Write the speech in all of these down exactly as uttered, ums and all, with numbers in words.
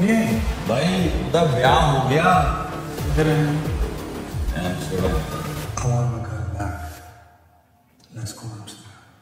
ये भाई उधर ब्याह हो गया इधर है छोड़ो I want my girl back. Let's go upstairs.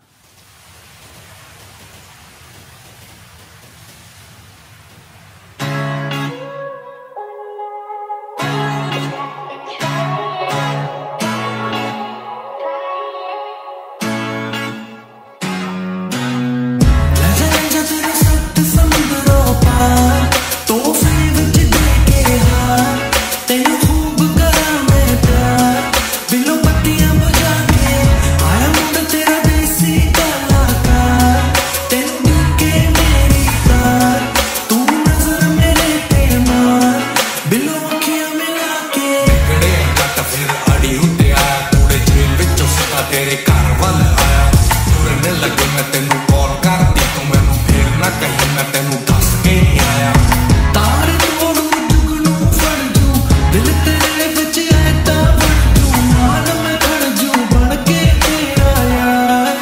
तेरे घर वाल आया तुरने लगे मैं तेनू कॉल करती तू मैनू फिर ना कहीं मैं तेनू दस के नहीं आया तारे तोड़ू जुगनू फड़ जू दिल तेरे विच है तां बन जू मान मैं खड़ जू बन के तेरा यार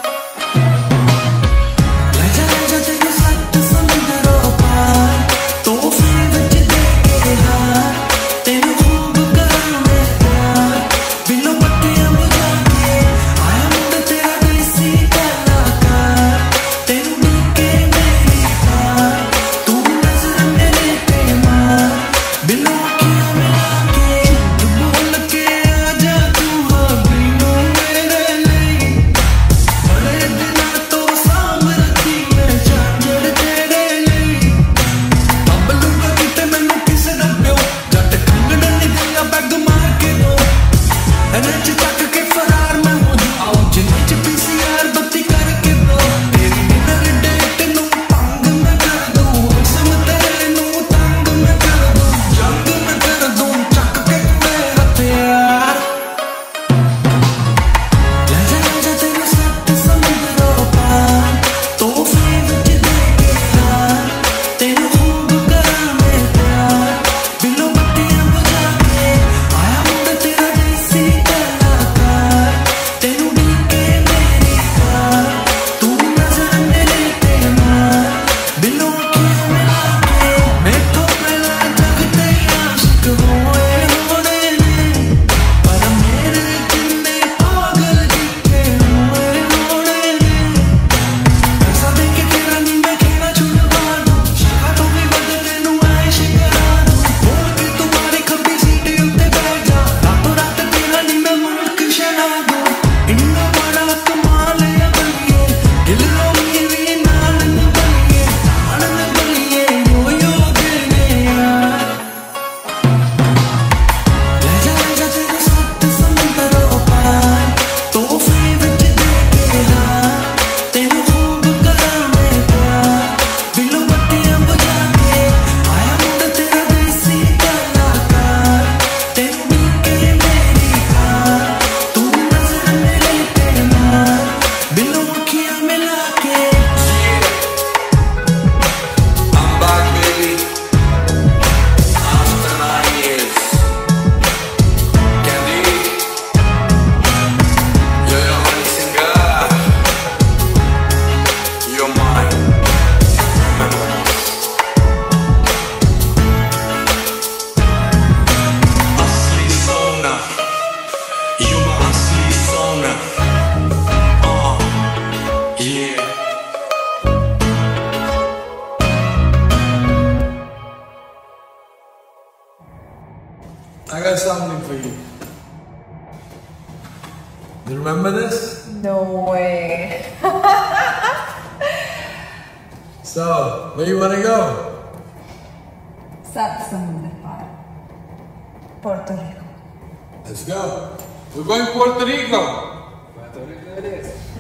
ले जा ले जा तेरे सत्त समुंदरों पार तोहफे विच दे के हार तेनू खूब करा मैं प्यार बिलो पत्तियां बुझा I got something for you. You remember this? No way. So, where you wanna go? Sat Samundar Par. Puerto Rico. Let's go. We're going to Puerto Rico. Puerto Rico it is.